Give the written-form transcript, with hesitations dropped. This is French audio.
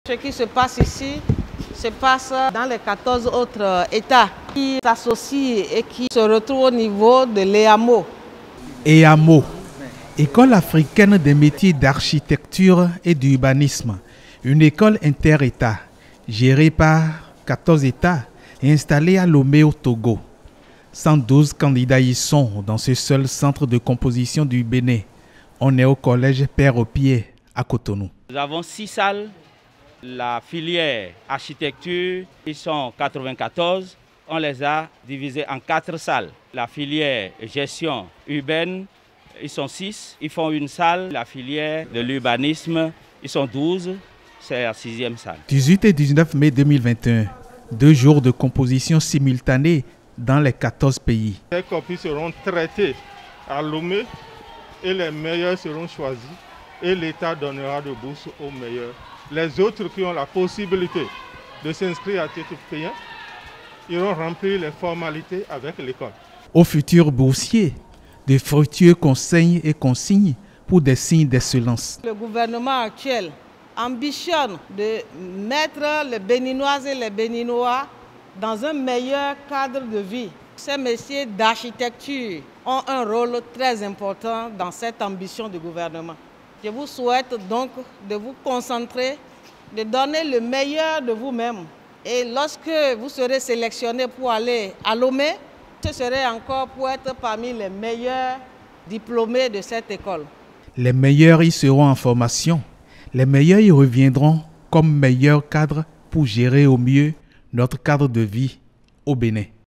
Ce qui se passe ici se passe dans les 14 autres États qui s'associent et qui se retrouvent au niveau de l'EAMO. EAMO, École africaine des métiers d'architecture et d'urbanisme, une école inter-État gérée par 14 États et installée à Lomé au Togo. 112 candidats y sont dans ce seul centre de composition du Bénin. On est au collège Père-au-Pied à Cotonou. Nous avons 6 salles. La filière architecture, ils sont 94. On les a divisés en 4 salles. La filière gestion urbaine, ils sont 6. Ils font une salle. La filière de l'urbanisme, ils sont 12. C'est la 6e salle. 18 et 19 mai 2021, 2 jours de composition simultanée dans les 14 pays. Les copies seront traitées à Lomé et les meilleurs seront choisis et l'État donnera de bourse aux meilleurs. Les autres qui ont la possibilité de s'inscrire à titre payant iront remplir les formalités avec l'école. Aux futurs boursiers, de fructueux conseils et consignes pour des signes d'excellence. Le gouvernement actuel ambitionne de mettre les Béninoises et les Béninois dans un meilleur cadre de vie. Ces métiers d'architecture ont un rôle très important dans cette ambition du gouvernement. Je vous souhaite donc de vous concentrer, de donner le meilleur de vous-même. Et lorsque vous serez sélectionné pour aller à Lomé, ce serait encore pour être parmi les meilleurs diplômés de cette école. Les meilleurs y seront en formation. Les meilleurs y reviendront comme meilleurs cadres pour gérer au mieux notre cadre de vie au Bénin.